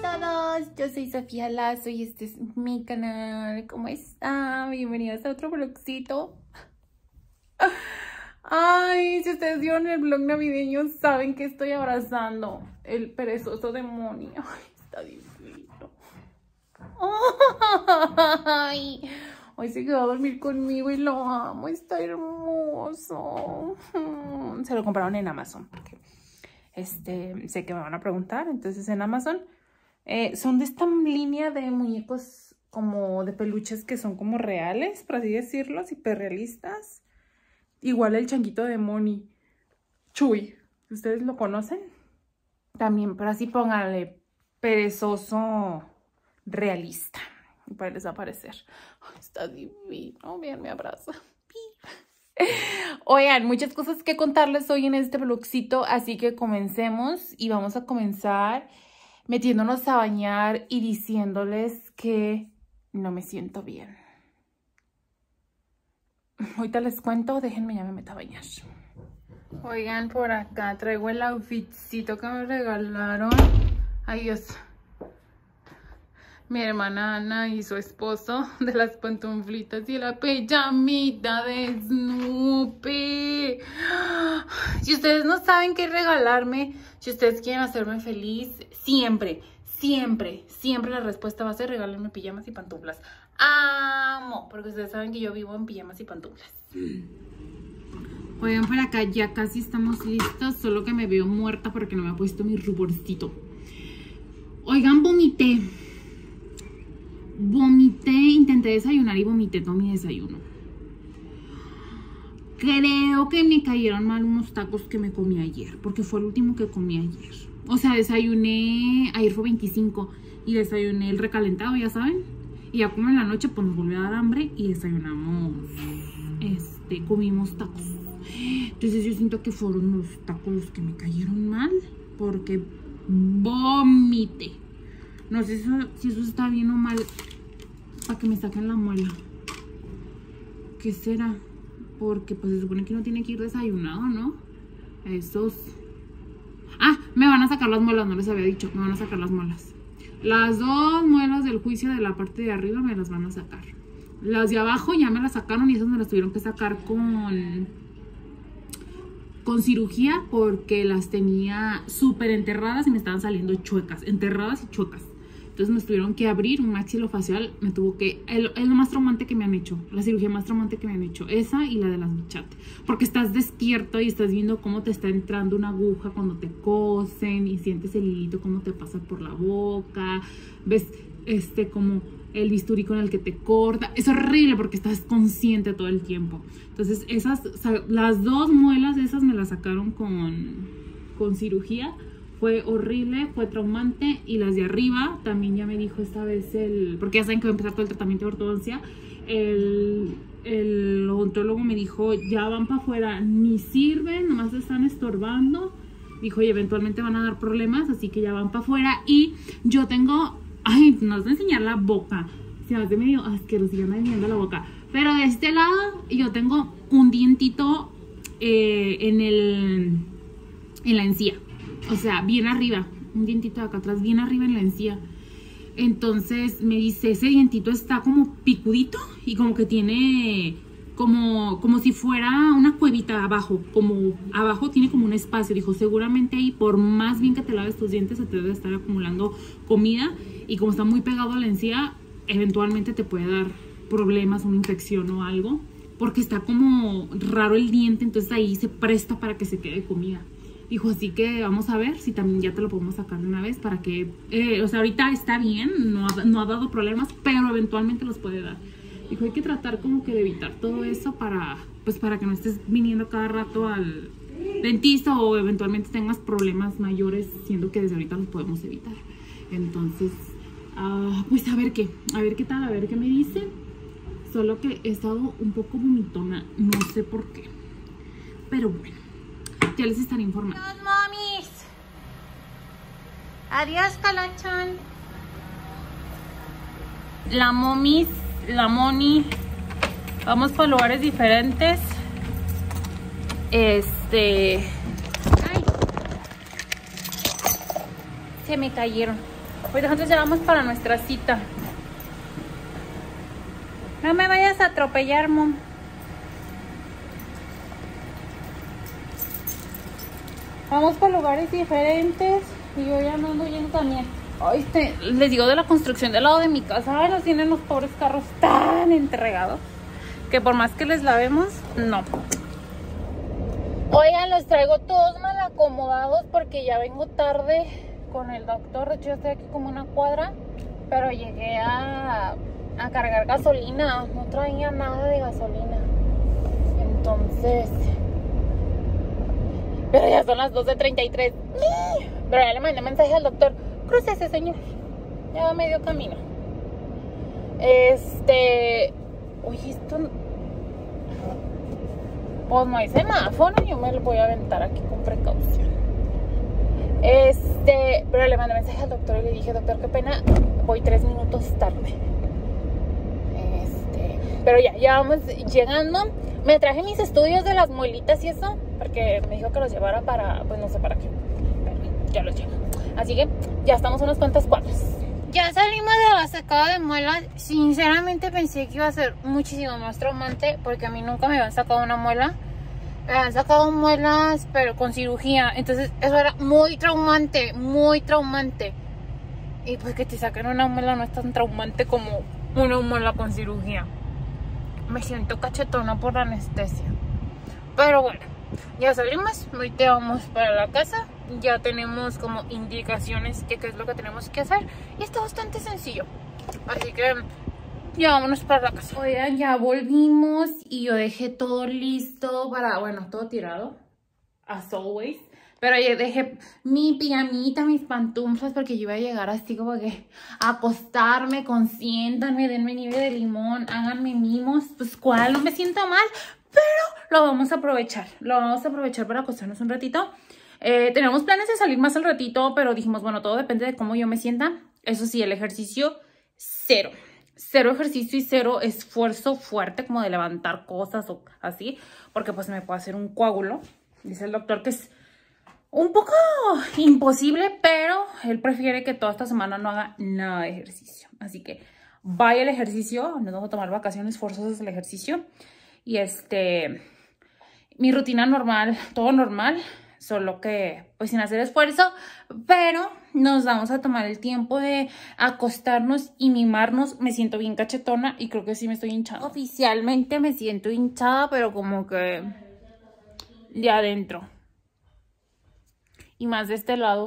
todos, yo soy Sofía Lazo y este es mi canal. ¿Cómo están? Bienvenidos a otro vlogcito. Ay, si ustedes vieron el vlog navideño saben que estoy abrazando el perezoso demonio. Ay, está divino. Ay, hoy se quedó a dormir conmigo y lo amo, está hermoso. Se lo compraron en Amazon porque sé que me van a preguntar. Entonces en Amazon son de esta línea de muñecos como de peluches que son como reales, por así decirlo, hiperrealistas. Igual el changuito de Moni, Chuy, ¿ustedes lo conocen? También, pero así pónganle perezoso realista. Y para les va a aparecer. Ay, está divino, bien, me abraza. Oigan, muchas cosas que contarles hoy en este vlogcito, así que comencemos y vamos a comenzar metiéndonos a bañar y diciéndoles que no me siento bien. Ahorita les cuento, déjenme ya me meto a bañar. Oigan, por acá traigo el outfitcito que me regalaron. Ay, Dios. Mi hermana Ana y su esposo, de las pantuflitas y la pijamita de Snoopy. Si ustedes no saben qué regalarme, si ustedes quieren hacerme feliz, siempre la respuesta va a ser regálenme pijamas y pantuflas. Amo, porque ustedes saben que yo vivo en pijamas y pantuflas. Oigan, por acá ya casi estamos listos, solo que me veo muerta porque no me ha puesto mi ruborcito. Oigan, vomité, intenté desayunar y vomité todo mi desayuno. Creo que me cayeron mal unos tacos que me comí ayer, porque fue el último que comí ayer. O sea, desayuné, ayer fue 25 y desayuné el recalentado, ya saben. Y ya como en la noche pues nos volvió a dar hambre y desayunamos, comimos tacos. Entonces yo siento que fueron los tacos los que me cayeron mal, porque vomité. No sé si eso está bien o mal para que me saquen la muela. ¿Qué será? Porque pues se supone que uno tiene que ir desayunado, ¿no? Esos... Ah, me van a sacar las muelas, no les había dicho. Me van a sacar las muelas. Las dos muelas del juicio de la parte de arriba me las van a sacar. Las de abajo ya me las sacaron y esas me las tuvieron que sacar con cirugía porque las tenía súper enterradas y me estaban saliendo chuecas, enterradas y chuecas. Entonces me tuvieron que abrir un maxilofacial, me tuvo que... Es lo más traumante que me han hecho, la cirugía más traumante que me han hecho, esa y la de las bichates. Porque estás despierto y estás viendo cómo te está entrando una aguja cuando te cosen y sientes el hilito cómo te pasa por la boca, ves como el bisturí con el que te corta. Es horrible porque estás consciente todo el tiempo. Entonces las dos muelas esas me las sacaron con cirugía. Fue horrible, fue traumante. Y las de arriba también ya me dijo esta vez porque ya saben que voy a empezar todo el tratamiento de ortodoncia. El odontólogo me dijo, ya van para afuera, ni sirven, nomás están estorbando. Dijo, y eventualmente van a dar problemas, así que ya van para afuera. Y yo tengo, ay, no os voy a enseñar la boca, se me hace medio asqueroso, ya me viendo la boca. Pero de este lado yo tengo un dientito en la encía. O sea, bien arriba, un dientito de acá atrás, bien arriba en la encía. Entonces me dice, ese dientito está como picudito y como que tiene como si fuera una cuevita abajo. Como abajo tiene como un espacio. Dijo, seguramente ahí por más bien que te laves tus dientes se te debe estar acumulando comida. Y como está muy pegado a la encía, eventualmente te puede dar problemas, una infección o algo. Porque está como raro el diente, entonces ahí se presta para que se quede comida. Dijo, así que vamos a ver si también ya te lo podemos sacar de una vez para que... o sea, ahorita está bien, no ha dado problemas, pero eventualmente los puede dar. Dijo, hay que tratar como que de evitar todo eso para que no estés viniendo cada rato al dentista o eventualmente tengas problemas mayores, siendo que desde ahorita los podemos evitar. Entonces, pues a ver qué tal, a ver qué me dice. Solo que he estado un poco vomitona, no sé por qué. Pero bueno. Ya les estaré informando. Adiós, momis. Adiós, Calachón. La momis, la Moni. Vamos por lugares diferentes. Ay. Se me cayeron. Pues nosotros ya vamos para nuestra cita. No me vayas a atropellar, mom. Vamos por lugares diferentes y yo ya no ando yendo también. Ay, les digo de la construcción del lado de mi casa. Ay, nos tienen los pobres carros tan entregados que por más que les lavemos, no. Oigan, los traigo todos mal acomodados porque ya vengo tarde con el doctor. De hecho, yo estoy aquí como una cuadra, pero llegué a cargar gasolina. No traía nada de gasolina. Entonces... Pero ya son las 12:33. Pero ya le mandé mensaje al doctor. Crúcese, señor. Ya va medio camino. Oye, esto... Pues no hay semáforo. Yo me lo voy a aventar aquí con precaución. Pero le mandé mensaje al doctor y le dije, doctor, qué pena, voy 3 minutos tarde. Pero ya vamos llegando. Me traje mis estudios de las muelitas y eso, porque me dijo que los llevara para, pues no sé para qué, pero ya los llevo. Así que ya estamos unas cuantas cuadras. Ya salimos de la sacada de muelas. Sinceramente pensé que iba a ser muchísimo más traumante, porque a mí nunca me habían sacado una muela. Me habían sacado muelas, pero con cirugía. Entonces eso era muy traumante, muy traumante. Y pues que te saquen una muela no es tan traumante como una muela con cirugía. Me siento cachetona por la anestesia. Pero bueno, ya salimos. Ahorita vamos para la casa. Ya tenemos como indicaciones de qué es lo que tenemos que hacer. Y está bastante sencillo. Así que ya vámonos para la casa. Oigan, ya volvimos. Y yo dejé todo listo para, bueno, todo tirado, as always. Pero yo dejé mi pijamita, mis pantuflas, porque yo iba a llegar así como que a acostarme, consiéntanme, denme nieve de limón, háganme mimos. Pues cuál, no me siento mal, pero lo vamos a aprovechar. Lo vamos a aprovechar para acostarnos un ratito. Tenemos planes de salir más al ratito, pero dijimos, bueno, todo depende de cómo yo me sienta. Eso sí, el ejercicio, cero. Cero ejercicio y cero esfuerzo fuerte como de levantar cosas o así, porque pues me puede hacer un coágulo. Dice el doctor que es un poco imposible, pero él prefiere que toda esta semana no haga nada de ejercicio. Así que vaya al ejercicio, nos vamos a tomar vacaciones forzosas del ejercicio. Y mi rutina normal, todo normal, solo que pues sin hacer esfuerzo, pero nos vamos a tomar el tiempo de acostarnos y mimarnos. Me siento bien cachetona y creo que sí me estoy hinchada. Oficialmente me siento hinchada, pero como que de adentro. Y más de este lado.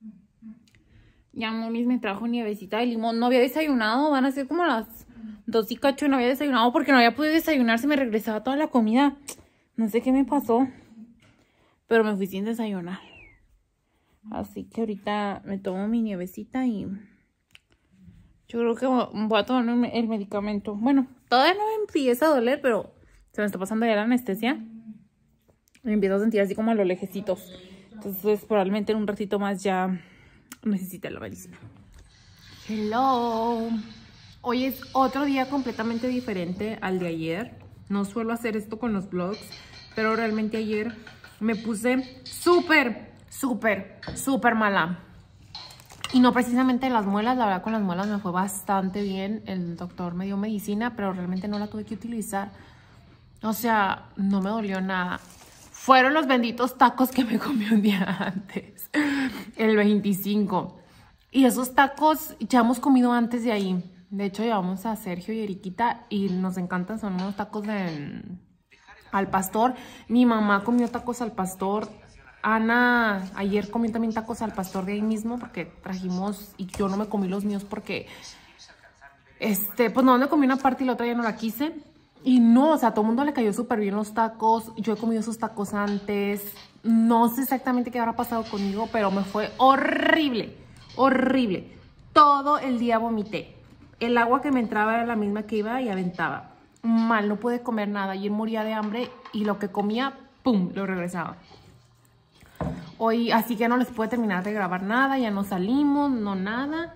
Ya mami me trajo nievecita de limón. No había desayunado. Van a ser como las 2 y cacho. No había desayunado porque no había podido desayunar. Se me regresaba toda la comida. No sé qué me pasó. Pero me fui sin desayunar. Así que ahorita me tomo mi nievecita y yo creo que voy a tomar el medicamento. Bueno, todavía no me empieza a doler, pero se me está pasando ya la anestesia. Me empiezo a sentir así como a los lejecitos. Entonces probablemente en un ratito más ya necesite la medicina. Hello. Hoy es otro día completamente diferente al de ayer. No suelo hacer esto con los vlogs, pero realmente ayer me puse súper mala. Y no precisamente las muelas, la verdad con las muelas me fue bastante bien. El doctor me dio medicina, pero realmente no la tuve que utilizar. O sea, no me dolió nada. Fueron los benditos tacos que me comí un día antes, el 25. Y esos tacos ya hemos comido antes de ahí. De hecho, llevamos a Sergio y Eriquita y nos encantan. Son unos tacos al pastor. Mi mamá comió tacos al pastor. Ana ayer comió también tacos al pastor de ahí mismo porque trajimos y yo no me comí los míos porque pues no me comí una parte y la otra ya no la quise. Y no, o sea, a todo el mundo le cayó súper bien los tacos. Yo he comido esos tacos antes. No sé exactamente qué habrá pasado conmigo, pero me fue horrible. Horrible. Todo el día vomité. El agua que me entraba era la misma que iba y aventaba. Mal, no pude comer nada. Ayer moría de hambre y lo que comía, ¡pum!, lo regresaba. Hoy, así que no les pude terminar de grabar nada. Ya no salimos, no nada.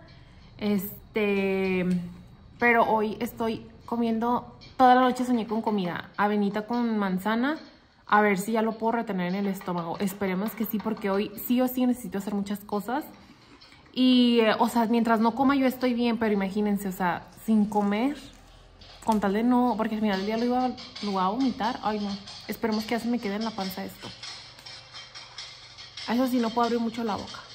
Pero hoy estoy comiendo, toda la noche soñé con comida, avenita con manzana, a ver si ya lo puedo retener en el estómago. Esperemos que sí, porque hoy sí o sí necesito hacer muchas cosas. Y, o sea, mientras no coma yo estoy bien, pero imagínense, o sea, sin comer, con tal de no, porque al final del día lo iba a vomitar. Ay, no, esperemos que ya se me quede en la panza esto. Eso sí, no puedo abrir mucho la boca.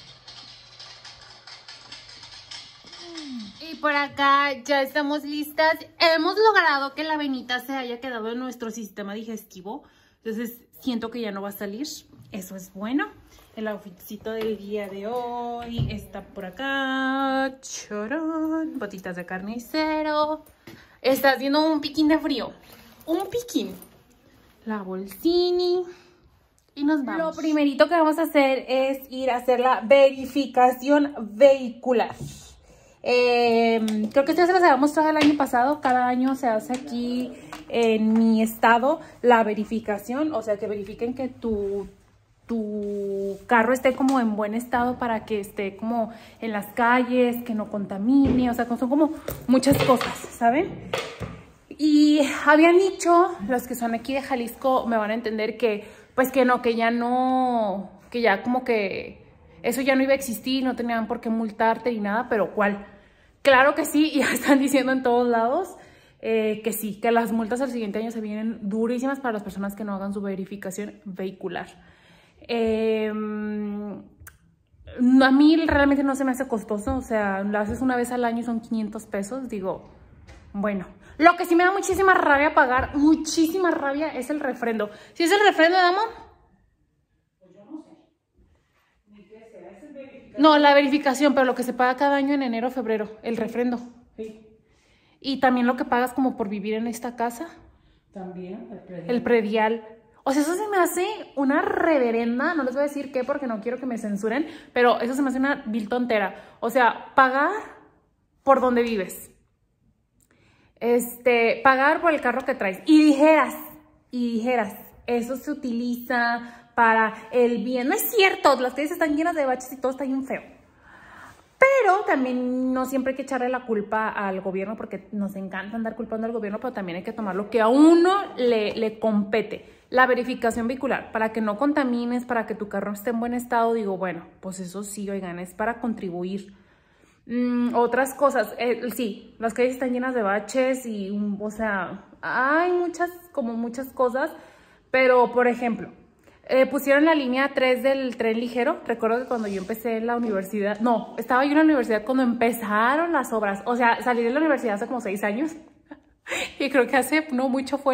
Y por acá ya estamos listas. Hemos logrado que la avenita se haya quedado en nuestro sistema digestivo. Entonces siento que ya no va a salir. Eso es bueno. El outfitcito del día de hoy está por acá. Chorón. Botitas de carnicero. Está haciendo un piquín de frío. Un piquín. La bolsini. Y nos vamos. Lo primerito que vamos a hacer es ir a hacer la verificación vehicular. Creo que esto se los había mostrado el año pasado. Cada año se hace aquí en mi estado la verificación, o sea que verifiquen que tu carro esté como en buen estado para que esté como en las calles, que no contamine, o sea, son como muchas cosas, ¿saben? Y habían dicho, los que son aquí de Jalisco me van a entender que pues que no, que ya no, que ya como que eso ya no iba a existir, no tenían por qué multarte ni nada, pero ¿cuál? Claro que sí, ya están diciendo en todos lados que sí, que las multas al siguiente año se vienen durísimas para las personas que no hagan su verificación vehicular. A mí realmente no se me hace costoso, o sea, lo haces una vez al año y son 500 pesos, digo, bueno. Lo que sí me da muchísima rabia pagar, muchísima rabia, es el refrendo. ¿Sí es el refrendo, Damo? No, la verificación, pero lo que se paga cada año en enero o febrero, el refrendo. Sí. Y también lo que pagas como por vivir en esta casa. También, el predial. O sea, eso se me hace una reverenda, no les voy a decir qué porque no quiero que me censuren, pero eso se me hace una vil tontera. O sea, pagar por donde vives. Pagar por el carro que traes. Y dijeras, eso se utiliza para el bien. No es cierto, las calles están llenas de baches y todo está bien feo. Pero también no siempre hay que echarle la culpa al gobierno porque nos encanta andar culpando al gobierno, pero también hay que tomar lo que a uno le compete. La verificación vehicular, para que no contamines, para que tu carro esté en buen estado, digo, bueno, pues eso sí, oigan, es para contribuir. Otras cosas, sí, las calles están llenas de baches y, o sea, hay muchas cosas, pero, por ejemplo, pusieron la línea 3 del tren ligero. Recuerdo que cuando yo empecé en la universidad, no, estaba yo en la universidad cuando empezaron las obras, o sea, salí de la universidad hace como 6 años y creo que hace no mucho fue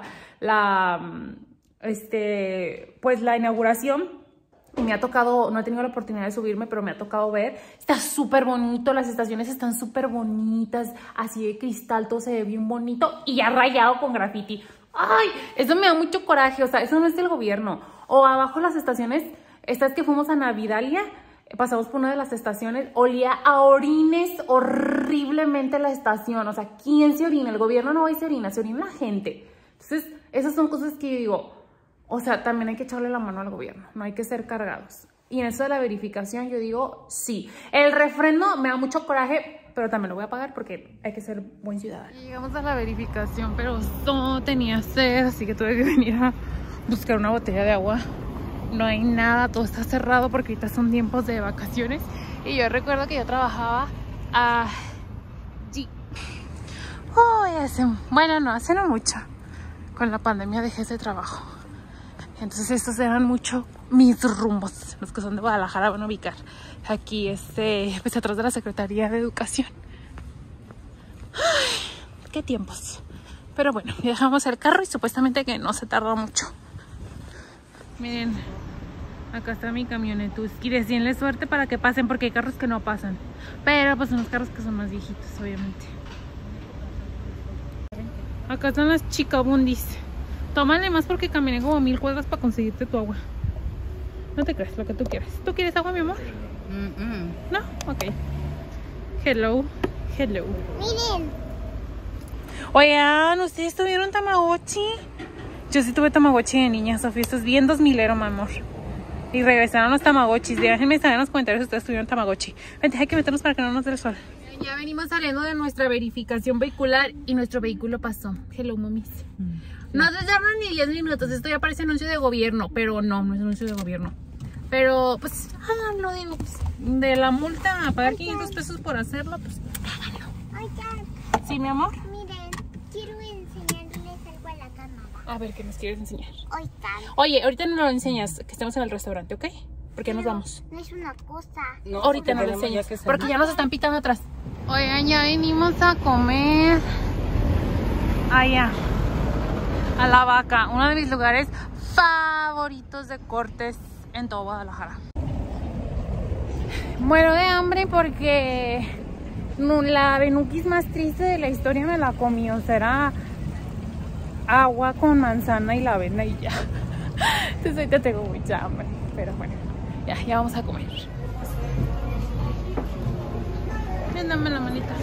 pues la inauguración. Y me ha tocado, no he tenido la oportunidad de subirme, pero me ha tocado ver. Está súper bonito, las estaciones están súper bonitas, así de cristal, todo se ve bien bonito y ya rayado con graffiti. ¡Ay! Eso me da mucho coraje, o sea, eso no es del gobierno. O abajo las estaciones, estas que fuimos a Navidalia, pasamos por una de las estaciones, olía a orines horriblemente la estación. O sea, ¿quién se orina? El gobierno no va y se orina la gente. Entonces, esas son cosas que yo digo... O sea, también hay que echarle la mano al gobierno, no hay que ser cargados. Y en eso de la verificación yo digo, sí. El refrendo me da mucho coraje, pero también lo voy a pagar porque hay que ser buen ciudadano. Llegamos a la verificación, pero no tenía sed, así que tuve que venir a buscar una botella de agua. No hay nada, todo está cerrado porque ahorita son tiempos de vacaciones. Y yo recuerdo que yo trabajaba allí. Bueno, no, hace no mucho. Con la pandemia dejé ese trabajo. Entonces estos eran mucho mis rumbos. Los que son de Guadalajara van a ubicar aquí, pues atrás de la Secretaría de Educación. Ay, qué tiempos. Pero bueno, ya dejamos el carro y supuestamente que no se tardó mucho. Miren, acá está mi camionetuski. Deseenle suerte para que pasen porque hay carros que no pasan. Pero pues son los carros que son más viejitos, obviamente. Acá están las chicabundis. Tómale más porque caminé como 1000 cuadras para conseguirte tu agua. No te creas, lo que tú quieres. ¿Tú quieres agua, mi amor? ¿No? Ok. Hello. Miren. Oigan, ¿ustedes tuvieron Tamagotchi? Yo sí tuve Tamagotchi de niña, Sofía. Esto es bien 2000ero, mi amor. Y regresaron los Tamagotchis. Déjenme saber en los comentarios si ustedes tuvieron Tamagotchi. Vente, hay que meternos para que no nos dé el sol. Ya venimos saliendo de nuestra verificación vehicular y nuestro vehículo pasó. Hello, momis. No se tardan ni 10 minutos. Esto ya parece anuncio de gobierno, pero no es anuncio de gobierno. Pero pues háganlo, digo, pues, de la multa a pagar 500 pesos por hacerlo, pues háganlo. Oigan, ¿Sí, mi amor? miren, quiero enseñarles algo a la cámara. A ver, ¿qué nos quieres enseñar? Oigan, Oye, ahorita no lo enseñas, que estemos en el restaurante, ¿ok? Porque nos vamos. no es una cosa. No, Ahorita no lo tenemos enseñas, ya que salir. porque ya nos están pitando atrás. Oigan, ya venimos a comer allá, a La Vaca, uno de mis lugares favoritos de cortes en todo Guadalajara. Muero de hambre porque la benuquis más triste de la historia me la comí, o sea, era agua con manzana y la avena y ya. Entonces ahorita tengo mucha hambre, pero bueno, ya vamos a comer. Ven, dame la manita.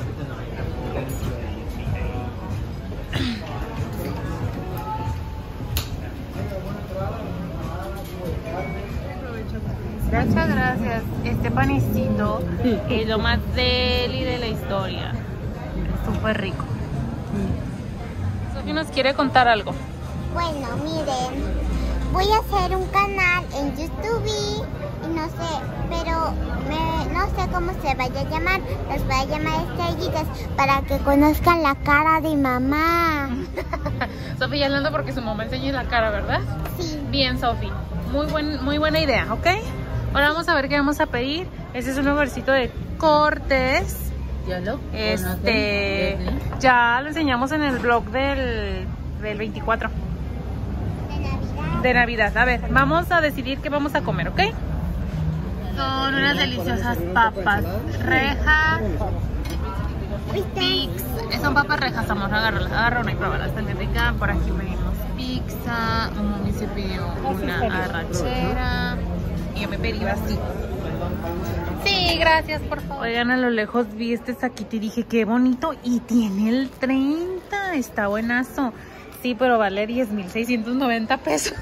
Muchas gracias. Este panecito es lo más deli de la historia. Súper rico. Sofi nos quiere contar algo. Bueno, miren, voy a hacer un canal en YouTube y no sé, pero no sé cómo se vaya a llamar. Los voy a llamar Estrellitas para que conozcan la cara de mamá. Sofi ya hablando porque su mamá enseña la cara, ¿verdad? Sí. Bien, Sofi. Muy buena idea, ¿ok? Ahora vamos a ver qué vamos a pedir. Este es un lugarcito de cortes. ¿Ya lo? Ya lo enseñamos en el vlog del 24 De Navidad. de Navidad. A ver, vamos a decidir qué vamos a comer, ¿ok? Son unas deliciosas papas rejas. Pix. Son papas rejas, amor. Agárralas, agarra una y pruébala. Está muy rica. Por aquí pedimos pizza. Mami se pidió una arrachera. Y yo me pedí así. Sí, gracias, por favor. Oigan, a lo lejos vi este saquito y dije, qué bonito. Y tiene el 30. Está buenazo. Sí, pero vale 10,690 pesos.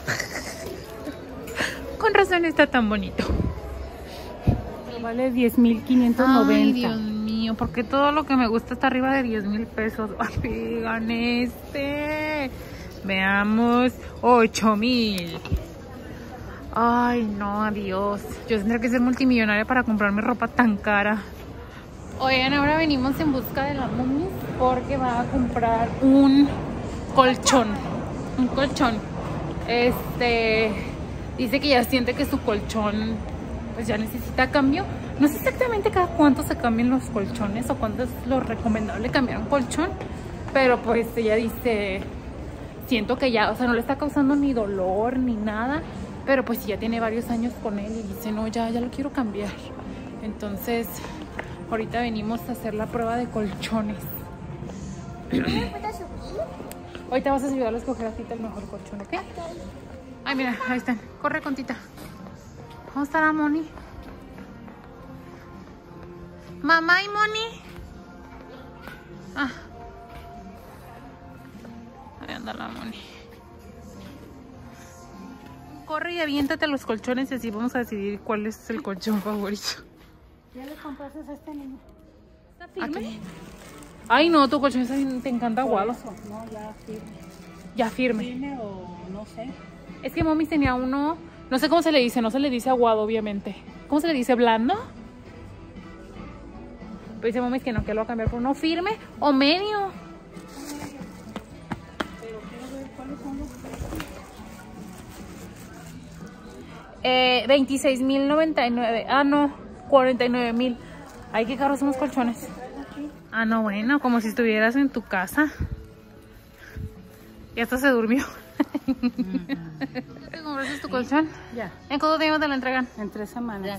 Con razón está tan bonito. Vale 10,590. Ay, Dios mío, porque todo lo que me gusta está arriba de 10,000 pesos. Ay, vean este. Veamos, 8,000. Ay, no, adiós. Yo tendré que ser multimillonaria para comprarme ropa tan cara. Oigan, ahora venimos en busca de la Mummy porque va a comprar un colchón. Un colchón. Dice que ya siente que su colchón pues ya necesita cambio. No sé exactamente cada cuánto se cambian los colchones o cuánto es lo recomendable cambiar un colchón. Pero pues ella dice, siento que ya, o sea, no le está causando ni dolor ni nada. Pero pues ya tiene varios años con él y dice, no, ya lo quiero cambiar. Entonces, ahorita venimos a hacer la prueba de colchones. ¿No me puedo subir? Ahorita vas a ayudarle a escoger a Tita el mejor colchón, ¿ok? Ay, mira, ahí están. Corre con Tita. ¿Cómo estará Moni? Mamá y Moni. Ah. Ahí anda la Moni. Corre y aviéntate los colchones y así vamos a decidir cuál es el colchón favorito. ¿Ya le compraste a este niño? ¿Está firme? Ay, no, tu colchón te encanta aguado. No, ya firme. Ya firme. ¿Firme o no sé? Es que mami tenía uno, no sé cómo se le dice, no se le dice aguado, obviamente. ¿Cómo se le dice? ¿Blando? Pues dice mami que no, que lo va a cambiar por uno firme o medio. Pero quiero ver cuáles son los 26,099. Ah, no, 49,000. Ay, qué caros son los colchones. Ah, no, bueno, como si estuvieras en tu casa. Y hasta se durmió. ¿Te compraste tu colchón? Ya. ¿En cuánto tiempo te lo entregan? En 3 semanas.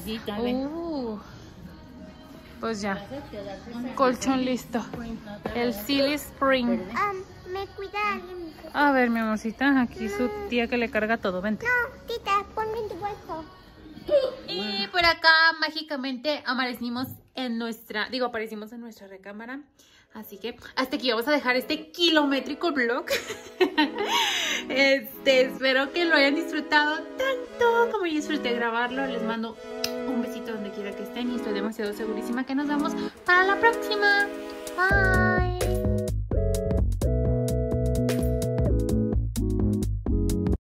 Pues ya. Colchón listo. El Silly Spring. Me cuida alguien. A ver, mi amorcita, aquí su tía que le carga todo. Vente. No, Tita, ponme en tu bolso. Y por acá mágicamente aparecimos en nuestra recámara. Así que hasta aquí vamos a dejar este kilométrico vlog. Espero que lo hayan disfrutado tanto como yo disfruté grabarlo. Les mando un besito donde quiera que estén y estoy demasiado segurísima que nos vemos para la próxima. Bye.